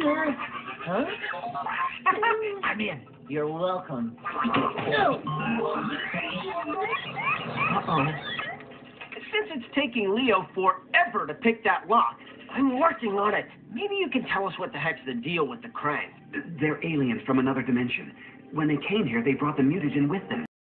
Huh? Come in. You're welcome. No. Uh-oh. Since it's taking Leo forever to pick that lock, I'm working on it. Maybe you can tell us what the heck's the deal with the Krang. They're aliens from another dimension. When they came here, they brought the mutagen with them.